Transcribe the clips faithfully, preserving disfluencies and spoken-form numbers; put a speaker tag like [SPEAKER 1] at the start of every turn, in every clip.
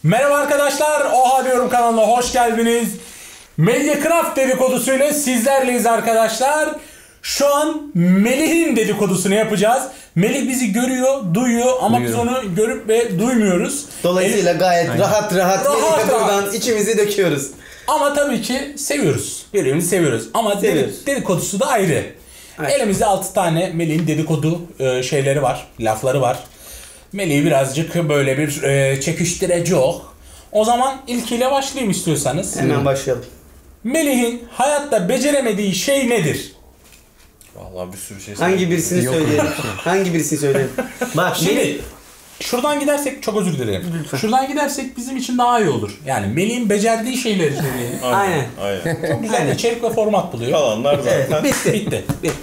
[SPEAKER 1] Merhaba arkadaşlar, Oha Diyorum kanalına hoş geldiniz. Mediacraft dedikodusuyla sizlerleyiz arkadaşlar. Şu an Melih'in dedikodusunu yapacağız. Melih bizi görüyor, duyuyor ama Duyuyorum. biz onu görüp ve duymuyoruz.
[SPEAKER 2] Dolayısıyla El... gayet Aynen. rahat rahat, rahat Melih'e buradan içimizi döküyoruz.
[SPEAKER 1] Ama tabii ki seviyoruz. Birbirimizi seviyoruz. Ama seviyoruz. dedikodusu da ayrı. Evet. Elimizde altı tane Melih'in dedikodu şeyleri var, lafları var. Melih'i birazcık böyle bir e, çekiştireci o. O zaman ilkiyle başlayayım istiyorsanız.
[SPEAKER 2] Hemen başlayalım.
[SPEAKER 1] Melih'in hayatta beceremediği şey nedir?
[SPEAKER 3] Vallahi bir sürü şey.
[SPEAKER 2] Hangi birisini Yok söyleyelim? Hangi birisini söyleyelim?
[SPEAKER 1] Bak şimdi Melih, şuradan gidersek çok özür dilerim. Lütfen. Şuradan gidersek bizim için daha iyi olur. Yani Melih'in becerdiği şeyleri söyleyelim.
[SPEAKER 2] Aynen.
[SPEAKER 3] Aynen.
[SPEAKER 1] Çok güzel Aynen. içerik ve format buluyor.
[SPEAKER 3] Kalanlar zaten.
[SPEAKER 2] Evet, bitti.
[SPEAKER 1] Bitti.
[SPEAKER 2] Bitti.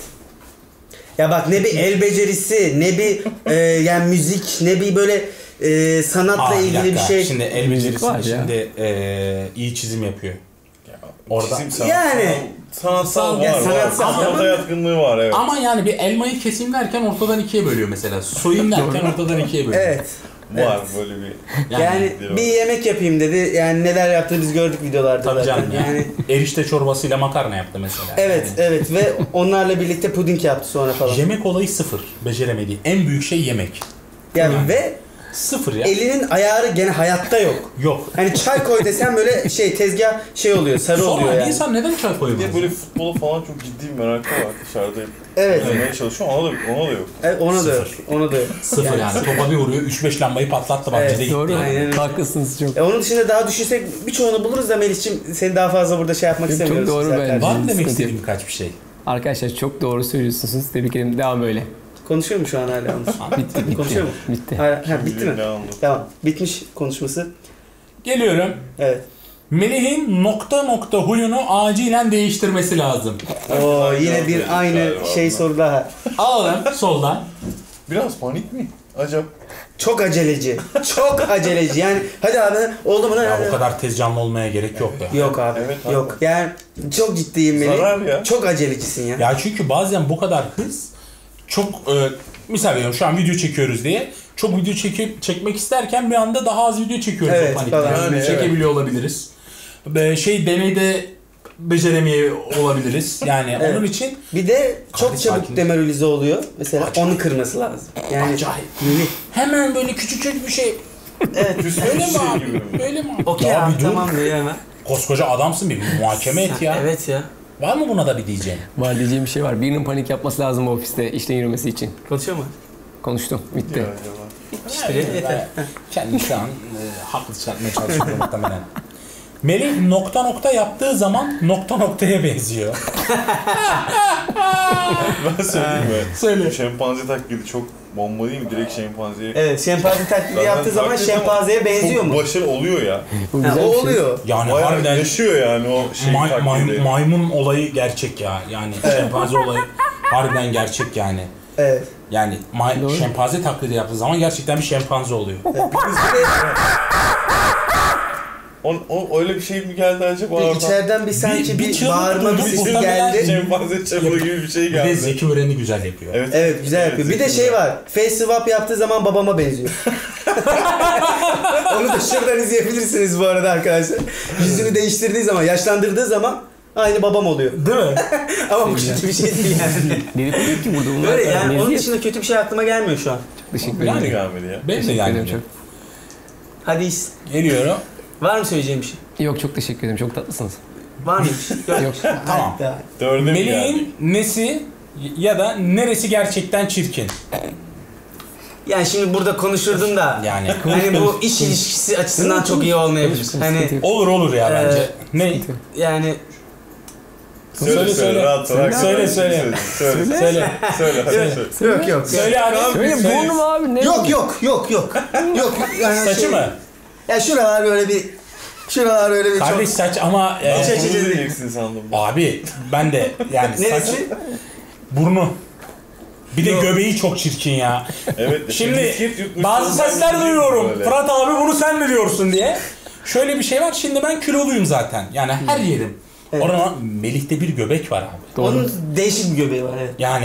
[SPEAKER 2] Ya bak ne bir el becerisi, ne bir e, yani müzik, ne bir böyle e, sanatla Aa, ilgili bir, bir şey.
[SPEAKER 1] Şimdi el becerisi şimdi e, iyi çizim yapıyor.
[SPEAKER 3] Ya,
[SPEAKER 1] Orada.
[SPEAKER 3] Çizim sanat,
[SPEAKER 2] yani
[SPEAKER 3] sanatsal var.
[SPEAKER 2] Ya, sanatsal
[SPEAKER 3] var. Sanata yatkınlığı var evet.
[SPEAKER 1] Ama yani bir elmayı keseyim derken ortadan ikiye bölüyor mesela. Soyayım derken ortadan ikiye bölüyor.
[SPEAKER 2] Evet.
[SPEAKER 3] Var
[SPEAKER 2] evet.
[SPEAKER 3] böyle bir.
[SPEAKER 2] Yani, yani bir yemek yapayım dedi. Yani neler yaptığını biz gördük videolarda.
[SPEAKER 1] Tabii
[SPEAKER 2] zaten.
[SPEAKER 1] canım yani. Erişte çorbasıyla makarna yaptı mesela.
[SPEAKER 2] Evet,
[SPEAKER 1] yani.
[SPEAKER 2] evet ve onlarla birlikte puding yaptı sonra falan.
[SPEAKER 1] Yemek olayı sıfır. Beceremediği. En büyük şey yemek.
[SPEAKER 2] Yani, yani. ve
[SPEAKER 1] sıfır ya.
[SPEAKER 2] Elinin ayarı gene hayatta yok.
[SPEAKER 1] Yok.
[SPEAKER 2] Hani çay koy desem böyle şey tezgah şey oluyor, sarı
[SPEAKER 1] Sonra
[SPEAKER 2] oluyor yani.
[SPEAKER 1] insan neden çay koyamaz?
[SPEAKER 3] Bir böyle futbola falan çok ciddi bir merakı var dışarıda.
[SPEAKER 2] Evet.
[SPEAKER 3] Oynamaya çalışıyor ona da ona da yok.
[SPEAKER 2] Evet, ona da yok. Ona da yok.
[SPEAKER 1] Sıfır yani. yani. Topa bir vuruyor, üç beş lambayı patlattı bak.
[SPEAKER 4] Evet, doğru. Yani. Haklısınız çok.
[SPEAKER 2] E, onun dışında daha düşünsek birçoğunu buluruz da Melih'ciğim seni daha fazla burada şey yapmak çok istemiyoruz.
[SPEAKER 4] Çok doğru bence.
[SPEAKER 1] Var mı demek istediğim birkaç bir şey?
[SPEAKER 4] Arkadaşlar çok doğru söylüyorsunuz. Tebrik ederim. Devam böyle.
[SPEAKER 2] Konuşuyor mu şu an hala onu?
[SPEAKER 4] bitti, bitti.
[SPEAKER 2] Konuşuyor mu?
[SPEAKER 4] Bitti.
[SPEAKER 2] Ha, ha, bitti mi? Tamam. Bitmiş konuşması.
[SPEAKER 1] Geliyorum.
[SPEAKER 2] Evet.
[SPEAKER 1] Melih'in nokta nokta huyunu acilen değiştirmesi lazım.
[SPEAKER 2] Oo yine bir aynı şey soru daha.
[SPEAKER 1] Alalım soldan.
[SPEAKER 3] Biraz panik mi? Acaba?
[SPEAKER 2] Çok aceleci. Çok aceleci. Yani hadi abi oldu mu?
[SPEAKER 1] Ya bu kadar tez canlı olmaya gerek yok be.
[SPEAKER 2] Yok abi.
[SPEAKER 3] Evet,
[SPEAKER 2] yok. Abi. Yani çok ciddiyim Melih.
[SPEAKER 3] Zarar ya.
[SPEAKER 2] Çok acelecisin ya.
[SPEAKER 1] Ya çünkü bazen bu kadar hız çok e, misal veriyorum şu an video çekiyoruz diye çok video çekip çekmek isterken bir anda daha az video çekiyoruz
[SPEAKER 2] evet,
[SPEAKER 1] o panikten. Yani evet. Çekebiliyor olabiliriz. Be, şey deneyde beceremeye olabiliriz. Yani evet. onun için
[SPEAKER 2] bir de çok Kardeş çabuk sakin. demoralize oluyor. Mesela Acayip. onu kırması lazım. Yani
[SPEAKER 1] Acayip. Hemen böyle küçücük bir şey.
[SPEAKER 2] Evet.
[SPEAKER 1] Öyle mi abi? Öyle mi abi?
[SPEAKER 2] Okey abi tamam diyor hemen.
[SPEAKER 1] Koskoca adamsın bir muhakeme et ya.
[SPEAKER 2] Evet ya.
[SPEAKER 1] Var mı buna da bir diyeceğim?
[SPEAKER 4] Var diyeceğim bir şey var. Birinin panik yapması lazım ofiste işten yürümesi için.
[SPEAKER 2] Konuşuyor mu?
[SPEAKER 4] Konuştum. Bitti.
[SPEAKER 3] Ya,
[SPEAKER 2] işte yani, yeter.
[SPEAKER 1] Kendimi şu an e, haklı çıkartmaya çalışıyorum muhtemelen. Melih nokta nokta yaptığı zaman nokta noktaya benziyor.
[SPEAKER 3] Ben söyleyeyim mi?
[SPEAKER 1] Söyle.
[SPEAKER 3] Şempanze taklidi çok bomba değil mi? Direkt şempanzeye.
[SPEAKER 2] Evet, şempanze taklidi yaptığı zaman şempanzeye benziyor mu?
[SPEAKER 3] Başarı oluyor ya.
[SPEAKER 2] Ha, o oluyor.
[SPEAKER 1] Yani
[SPEAKER 3] bayağı
[SPEAKER 1] harbiden
[SPEAKER 3] yaşıyor yani o şey
[SPEAKER 1] may,
[SPEAKER 3] taklidi.
[SPEAKER 1] May, maymun olayı gerçek ya. Yani evet. şempanze olayı harbiden gerçek yani.
[SPEAKER 2] Evet.
[SPEAKER 1] Yani may, şempanze taklidi yaptığı zaman gerçekten bir şempanze oluyor.
[SPEAKER 2] Evet. Biz
[SPEAKER 3] O, o öyle bir şey mi geldi acaba oradan?
[SPEAKER 2] İçeriden bir sanki bir, bir, bir bağırma bir sesi
[SPEAKER 3] geldi. Şempanze çabuk gibi bir şey geldi.
[SPEAKER 1] Bir de Zeki Müren'i güzel yapıyor.
[SPEAKER 2] Evet, evet güzel yapıyor. Evet, bir de şey var. Face swap yaptığı zaman babama benziyor. Onu da şuradan izleyebilirsiniz bu arada arkadaşlar. Yüzünü değiştirdiği zaman, yaşlandırdığı zaman aynı babam oluyor.
[SPEAKER 1] Değil mi?
[SPEAKER 2] Ama bu kötü bir şey değil yani.
[SPEAKER 4] Dedikodu yok ki burada. Bunlar
[SPEAKER 2] öyle yani onun dışında kötü bir şey aklıma gelmiyor şu an.
[SPEAKER 4] Çok teşekkür
[SPEAKER 1] yani,
[SPEAKER 4] ederim.
[SPEAKER 3] gelmedi ya.
[SPEAKER 1] Benim de gelmedi.
[SPEAKER 2] Hadi
[SPEAKER 1] geliyorum.
[SPEAKER 2] Var mı söyleyeceğim bir şey?
[SPEAKER 4] Yok çok teşekkür ederim. Çok tatlısınız.
[SPEAKER 2] Var mı?
[SPEAKER 4] Yok.
[SPEAKER 1] Tamam. Melih'in nesi ya da neresi gerçekten çirkin?
[SPEAKER 2] Yani şimdi burada konuşurdum da
[SPEAKER 1] yani
[SPEAKER 2] hani bu iş ilişkisi açısından çok iyi olmayabilir. Hani
[SPEAKER 1] olur olur ya bence.
[SPEAKER 2] E,
[SPEAKER 1] ne?
[SPEAKER 2] Yani
[SPEAKER 3] Söyle söyle, söyle rahat
[SPEAKER 1] söyle. Söyle söyle.
[SPEAKER 3] Söyle.
[SPEAKER 1] Söyle.
[SPEAKER 3] Söyle.
[SPEAKER 2] Söyle. Yok yok.
[SPEAKER 1] Söyle abi.
[SPEAKER 4] Söyle burnum abi ne?
[SPEAKER 2] Yok yok yok yok. Yok yani
[SPEAKER 1] saçı
[SPEAKER 2] şey,
[SPEAKER 1] mı?
[SPEAKER 2] Ya şuralar böyle bir şuralar böyle bir
[SPEAKER 1] Kardeş
[SPEAKER 2] çok...
[SPEAKER 1] saç ama
[SPEAKER 3] e,
[SPEAKER 2] e,
[SPEAKER 3] saç diyeceksin sandım.
[SPEAKER 1] Abi ben de yani saç burnu. Bir de Yok. göbeği çok çirkin ya.
[SPEAKER 3] Evet.
[SPEAKER 1] Şimdi bazı sesler duyuyorum. Böyle. Fırat abi bunu sen mi diyorsun diye. Şöyle bir şey var. Şimdi ben kiloluyum zaten. Yani her yerim. Evet. Orada Melih'te bir göbek var abi.
[SPEAKER 2] Doğru. Onun değişik bir göbeği var evet.
[SPEAKER 1] Yani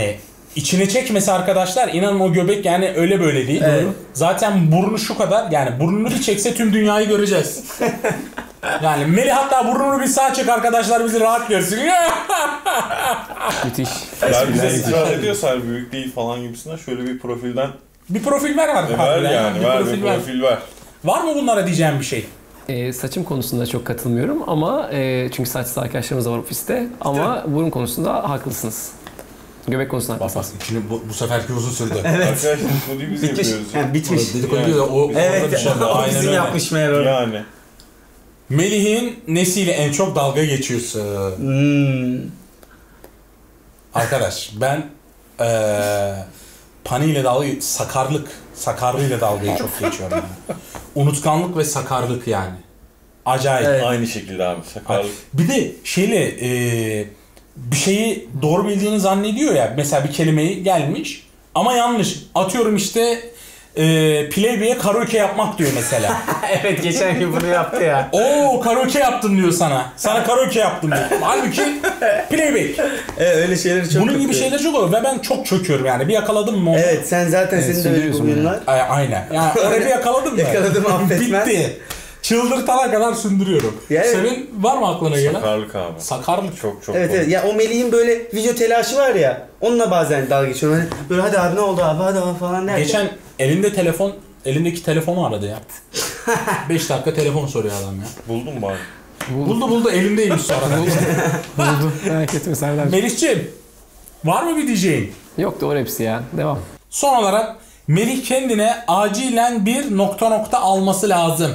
[SPEAKER 1] içine çekmesi arkadaşlar, inanın o göbek yani öyle böyle değil.
[SPEAKER 2] Evet.
[SPEAKER 1] Zaten burnu şu kadar, yani burnunu bir çekse tüm dünyayı göreceğiz. Yani Melih hatta burnunu bir sağa çek arkadaşlar, bizi rahat görsün.
[SPEAKER 4] Müthiş.
[SPEAKER 3] Ben bize ısrar ediyorsa her büyük değil falan gibisinden şöyle bir profilden
[SPEAKER 1] Bir profil ver var.
[SPEAKER 3] e, ver yani,
[SPEAKER 1] Bir
[SPEAKER 3] ver
[SPEAKER 1] profil
[SPEAKER 3] bir
[SPEAKER 1] ver.
[SPEAKER 3] profil ver.
[SPEAKER 1] Var mı bunlara diyeceğim bir şey?
[SPEAKER 4] Ee, saçım konusunda çok katılmıyorum ama e, çünkü saçsız arkadaşlarımız da var ofiste ama burun konusunda haklısınız. Göbek konusunda
[SPEAKER 1] Bak bak,
[SPEAKER 4] haklısınız.
[SPEAKER 1] şimdi bu, bu seferki uzun sürdü.
[SPEAKER 3] Arkadaşlar dedikoduyu biz
[SPEAKER 2] Bitmiş.
[SPEAKER 3] yapıyoruz.
[SPEAKER 2] Ha, bitmiş.
[SPEAKER 1] Dedikodu
[SPEAKER 3] Yani,
[SPEAKER 1] diyor da o,
[SPEAKER 2] Evet,
[SPEAKER 1] orada bir şey var.
[SPEAKER 2] o
[SPEAKER 1] Aynen
[SPEAKER 2] bizim
[SPEAKER 1] öyle.
[SPEAKER 2] yapmış meğer o.
[SPEAKER 3] Yani.
[SPEAKER 1] Melih'in nesiyle en çok dalga geçiyorsun?
[SPEAKER 2] Hmm.
[SPEAKER 1] Arkadaş ben eee paniyle dalga, sakarlık, sakarlığıyla dalgayı çok geçiyorum. Yani. Unutkanlık ve sakarlık yani. Acayip.
[SPEAKER 2] Evet.
[SPEAKER 3] Aynı şekilde abi. Sakarlık.
[SPEAKER 1] Bir de şeyle eee bir şeyi doğru bildiğini zannediyor ya. Mesela bir kelimeyi gelmiş ama yanlış. Atıyorum işte eee playboy'e karaoke yapmak diyor mesela.
[SPEAKER 2] Evet, geçen gün bunu yaptı ya.
[SPEAKER 1] Oo karaoke yaptım diyor sana. Sana karaoke yaptım diyor. Halbuki playback.
[SPEAKER 2] Evet, öyle şeyleri çok
[SPEAKER 1] Bunun gibi
[SPEAKER 2] yapıyor.
[SPEAKER 1] şeyler çok oluyor ve ben çok çöküyorum yani. Bir yakaladım mı onu?
[SPEAKER 2] Evet, sen zaten
[SPEAKER 4] Evet,
[SPEAKER 2] senin de öyle
[SPEAKER 4] sürdürüyorsun
[SPEAKER 2] huyunlar.
[SPEAKER 1] A- aynen. Yani orayı bir yakaladım mı?
[SPEAKER 2] Yakaladım, affetmez.
[SPEAKER 1] Bitti. Çıldırtana kadar sündürüyorum.
[SPEAKER 2] Ya evet.
[SPEAKER 1] Senin var mı aklına gelen?
[SPEAKER 3] Sakarlık abi.
[SPEAKER 1] Sakarlık.
[SPEAKER 3] Çok çok
[SPEAKER 2] Evet
[SPEAKER 3] komik.
[SPEAKER 2] evet, ya o Melih'in böyle video telaşı var ya, onunla bazen dalga geçiyorum. Hani böyle hadi abi ne oldu abi hadi abi falan derken.
[SPEAKER 1] Geçen elinde telefon, elindeki telefonu aradı ya. beş dakika telefon soruyor adam ya.
[SPEAKER 3] Buldun mu bari?
[SPEAKER 1] Buldu buldu elimdeymiş sonra.
[SPEAKER 4] Buldu. Merak etme Serdar.
[SPEAKER 1] Melih'ciğim var mı bir diyeceğin?
[SPEAKER 4] Yok doğru hepsi ya. Devam.
[SPEAKER 1] Son olarak Melih kendine acilen bir nokta nokta alması lazım.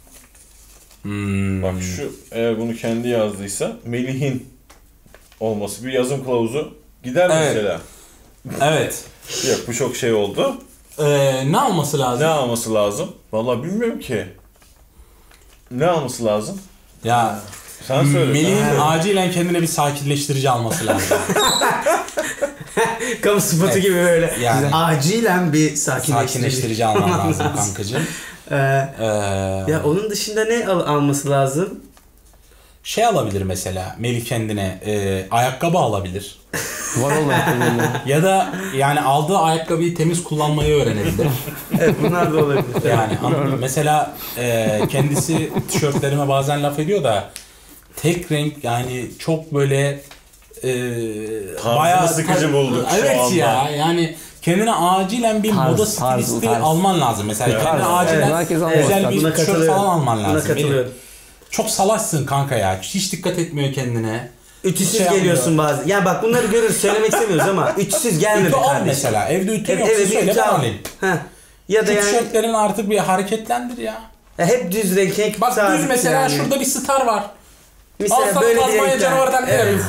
[SPEAKER 1] Hmm.
[SPEAKER 3] Bak şu, eğer bunu kendi yazdıysa Melih'in olması bir yazım kılavuzu gider
[SPEAKER 1] Evet.
[SPEAKER 3] mesela.
[SPEAKER 1] Evet.
[SPEAKER 3] Yok bu çok şey oldu.
[SPEAKER 1] Ee, ne alması lazım?
[SPEAKER 3] Ne alması lazım? Vallahi bilmiyorum ki. Ne alması lazım?
[SPEAKER 1] Ya
[SPEAKER 3] Sen söyle.
[SPEAKER 1] Melih'in
[SPEAKER 3] sen söyle.
[SPEAKER 1] acilen kendine bir sakinleştirici alması lazım.
[SPEAKER 2] Kamu spotu
[SPEAKER 1] Evet.
[SPEAKER 2] gibi böyle.
[SPEAKER 1] Yani.
[SPEAKER 2] Acilen bir sakinleştirici.
[SPEAKER 1] Sakinleştirici alman lazım kankacığım.
[SPEAKER 2] Ee,
[SPEAKER 1] Ee,
[SPEAKER 2] ya onun dışında ne al- alması lazım?
[SPEAKER 1] şey alabilir mesela Melih kendine e, ayakkabı alabilir.
[SPEAKER 4] Var olmayan konularında.
[SPEAKER 1] Ya da yani aldığı ayakkabıyı temiz kullanmayı öğrenebilir.
[SPEAKER 2] Evet, bunlar da olabilir.
[SPEAKER 1] Yani anladın mı? Mesela e, kendisi tişörtlerime bazen laf ediyor da tek renk yani çok böyle e,
[SPEAKER 3] Tarzını sıkıcı bulduk şu
[SPEAKER 1] Evet
[SPEAKER 3] anda.
[SPEAKER 1] ya yani kendine acilen bir
[SPEAKER 4] Tarz,
[SPEAKER 1] moda
[SPEAKER 4] tarz,
[SPEAKER 1] stilisti
[SPEAKER 4] tarz.
[SPEAKER 1] alman lazım. Mesela
[SPEAKER 3] Evet.
[SPEAKER 1] kendine
[SPEAKER 4] Tarz,
[SPEAKER 1] acilen
[SPEAKER 4] evet. Herkes almaz.
[SPEAKER 1] güzel
[SPEAKER 2] Buna
[SPEAKER 1] bir tişört
[SPEAKER 2] katılıyorum.
[SPEAKER 1] falan alman
[SPEAKER 2] Buna
[SPEAKER 1] lazım.
[SPEAKER 2] katılıyorum.
[SPEAKER 1] Çok salaşsın kanka ya. Hiç dikkat etmiyor kendine.
[SPEAKER 2] Ütüsüz
[SPEAKER 1] Şey
[SPEAKER 2] geliyorsun bazen. Ya bak bunları görürüz, söylemek istemiyoruz ama ütüsüz gelme
[SPEAKER 1] Ütü
[SPEAKER 2] be
[SPEAKER 1] al
[SPEAKER 2] kardeşim.
[SPEAKER 1] mesela. Evde ütü
[SPEAKER 2] Evet,
[SPEAKER 1] yoksa
[SPEAKER 2] evet, bir
[SPEAKER 1] söyle
[SPEAKER 2] ütü
[SPEAKER 1] ben
[SPEAKER 2] al.
[SPEAKER 1] alayım.
[SPEAKER 2] Heh. Ya da
[SPEAKER 1] Şu
[SPEAKER 2] yani
[SPEAKER 1] tişörtlerini artık bir hareketlendir ya.
[SPEAKER 2] ya hep düz renk, hep
[SPEAKER 1] Bak
[SPEAKER 2] sabit
[SPEAKER 1] düz mesela
[SPEAKER 2] yani.
[SPEAKER 1] şurada bir star var. Al
[SPEAKER 2] Mesela
[SPEAKER 1] sana
[SPEAKER 2] böyle bir
[SPEAKER 1] kazmaya
[SPEAKER 2] renkler.
[SPEAKER 1] canavardan ne
[SPEAKER 2] Evet.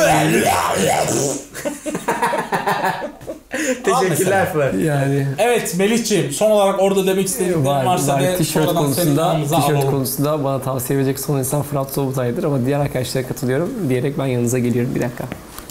[SPEAKER 2] Teşekkürler
[SPEAKER 1] mesela.
[SPEAKER 2] Fırat.
[SPEAKER 4] Yani
[SPEAKER 1] Evet Melih'ciğim son olarak orada demek istediklerin
[SPEAKER 4] var,
[SPEAKER 1] varsa
[SPEAKER 4] var.
[SPEAKER 1] de
[SPEAKER 4] Tişört
[SPEAKER 1] sonradan senin
[SPEAKER 4] konusunda,
[SPEAKER 1] yanımıza
[SPEAKER 4] tişört
[SPEAKER 1] alalım.
[SPEAKER 4] konusunda bana tavsiye verecek son insan Fırat Sobutay'dır ama diğer arkadaşlara katılıyorum diyerek ben yanınıza geliyorum bir dakika.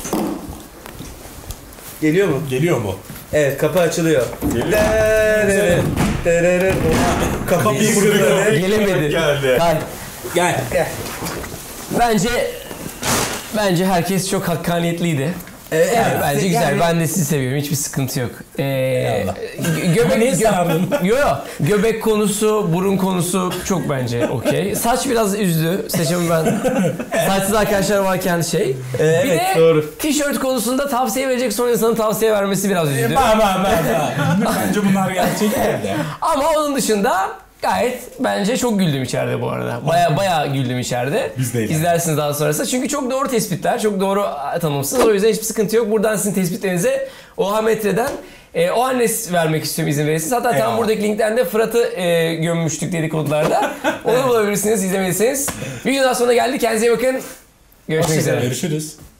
[SPEAKER 2] Geliyor mu?
[SPEAKER 1] Geliyor mu?
[SPEAKER 2] Evet, kapı açılıyor.
[SPEAKER 3] Geliyor.
[SPEAKER 2] Dererere, dererere.
[SPEAKER 1] Kapıyı kırıyor.
[SPEAKER 4] Gelemedi.
[SPEAKER 3] Geldi.
[SPEAKER 4] Gel.
[SPEAKER 1] Gel.
[SPEAKER 4] Bence bence herkes çok hakkaniyetliydi.
[SPEAKER 2] Evet,
[SPEAKER 4] Evet, bence güzel.
[SPEAKER 2] yani-
[SPEAKER 4] Ben de sizi seviyorum. Hiçbir sıkıntı yok. Ee, gö- göbek
[SPEAKER 1] Neye
[SPEAKER 4] gö-
[SPEAKER 1] sarardın?
[SPEAKER 4] Yo yo. Göbek konusu, burun konusu çok bence okey. Saç biraz üzdü. Saçımı ben saçsız arkadaşlar varken şey.
[SPEAKER 2] Ee,
[SPEAKER 4] bir
[SPEAKER 2] evet,
[SPEAKER 4] de
[SPEAKER 2] doğru.
[SPEAKER 4] tişört konusunda tavsiye verecek son insanın tavsiye vermesi biraz üzdü.
[SPEAKER 1] Bak bak bak bak. Bence bunlar gerçek de.
[SPEAKER 4] Ama onun dışında gayet bence çok güldüm içeride bu arada. Baya baya güldüm içeride.
[SPEAKER 1] Biz de eğlendik.
[SPEAKER 4] İzlersiniz daha sonrasında. Çünkü çok doğru tespitler, çok doğru tanımsınız. O yüzden hiçbir sıkıntı yok. Buradan sizin tespitlerinize Oha Metre'den e, o annes vermek istiyorum izin verirseniz. Hatta tam
[SPEAKER 1] Eyvallah.
[SPEAKER 4] buradaki linkten de Fırat'ı e, gömmüştük dedikodularda. Onu bulabilirsiniz izlemediyseniz. Bir gün daha sonra geldi. Kendinize iyi bakın. Görüşmek üzere.
[SPEAKER 1] Görüşürüz.